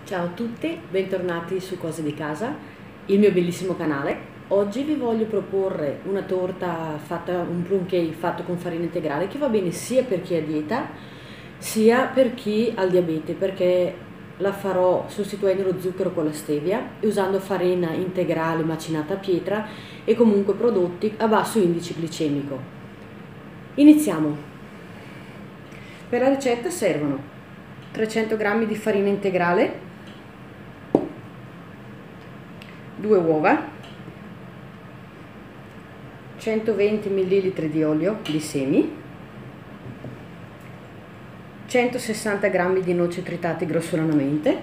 Ciao a tutti, bentornati su Cose di Casa, il mio bellissimo canale. Oggi vi voglio proporre una torta fatta, un plum cake fatto con farina integrale che va bene sia per chi ha dieta sia per chi ha il diabete, perché la farò sostituendo lo zucchero con la stevia e usando farina integrale macinata a pietra e comunque prodotti a basso indice glicemico. Iniziamo. Per la ricetta servono 300 g di farina integrale, 2 uova, 120 ml di olio di semi, 160 g di noci tritate grossolanamente,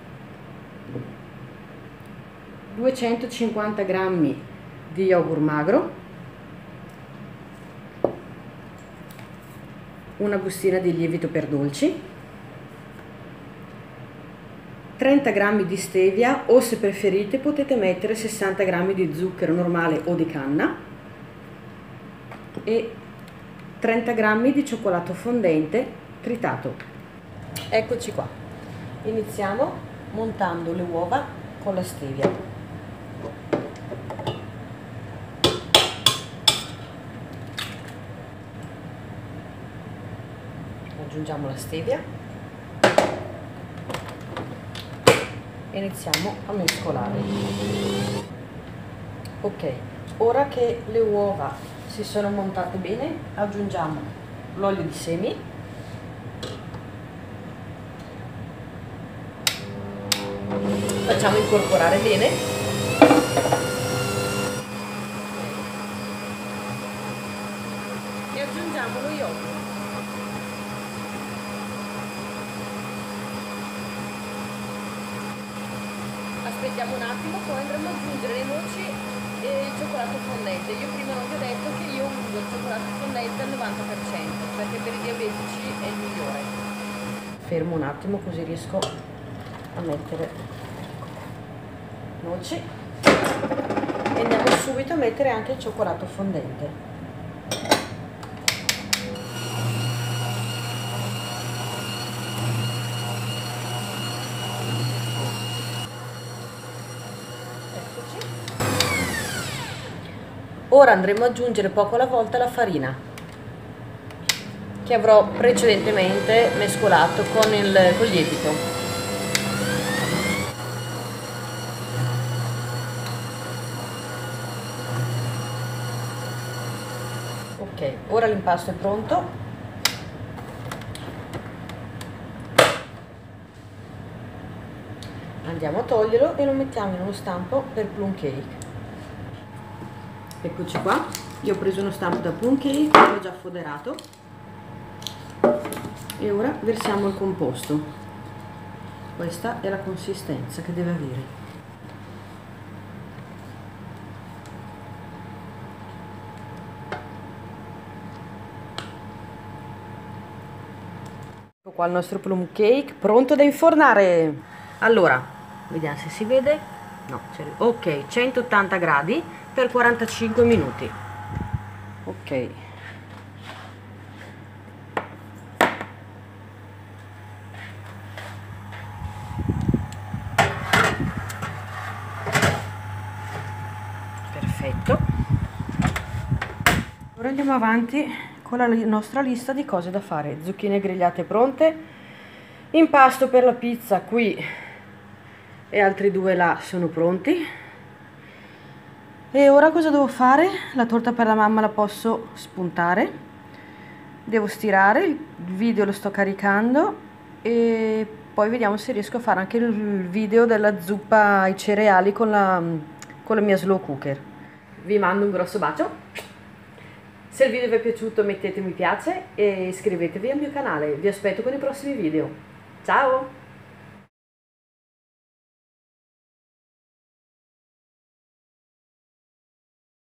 250 g di yogurt magro, una bustina di lievito per dolci, 30 g di stevia, o se preferite potete mettere 60 g di zucchero normale o di canna e 30 g di cioccolato fondente tritato. Eccoci qua. Iniziamo montando le uova con la stevia. Aggiungiamo la stevia. Iniziamo a mescolare. Ok, ora che le uova si sono montate bene, aggiungiamo l'olio di semi, facciamo incorporare bene e aggiungiamo lo yogurt. Aspettiamo un attimo, poi andremo ad aggiungere le noci e il cioccolato fondente. Io prima non vi ho detto che io uso il cioccolato fondente al 90%, perché per i diabetici è il migliore. Fermo un attimo così riesco a mettere noci e andiamo subito a mettere anche il cioccolato fondente. Ora andremo ad aggiungere poco alla volta la farina che avrò precedentemente mescolato con il lievito. Ok, ora l'impasto è pronto. Andiamo a toglierlo e lo mettiamo in uno stampo per plum cake. Eccoci qua, io ho preso uno stampo da plum cake, l'ho già foderato e ora versiamo il composto. Questa è la consistenza che deve avere. Ecco qua il nostro plum cake pronto da infornare. Allora, vediamo se si vede. No, ok, 180 gradi per 45 minuti. Ok. Perfetto. Ora andiamo avanti con la nostra lista di cose da fare. Zucchine grigliate pronte, impasto per la pizza qui e altri due là sono pronti. E ora cosa devo fare? La torta per la mamma la posso spuntare, devo stirare, il video lo sto caricando e poi vediamo se riesco a fare anche il video della zuppa ai cereali con la mia slow cooker. Vi mando un grosso bacio, se il video vi è piaciuto mettete mi piace e iscrivetevi al mio canale, vi aspetto con i prossimi video. Ciao!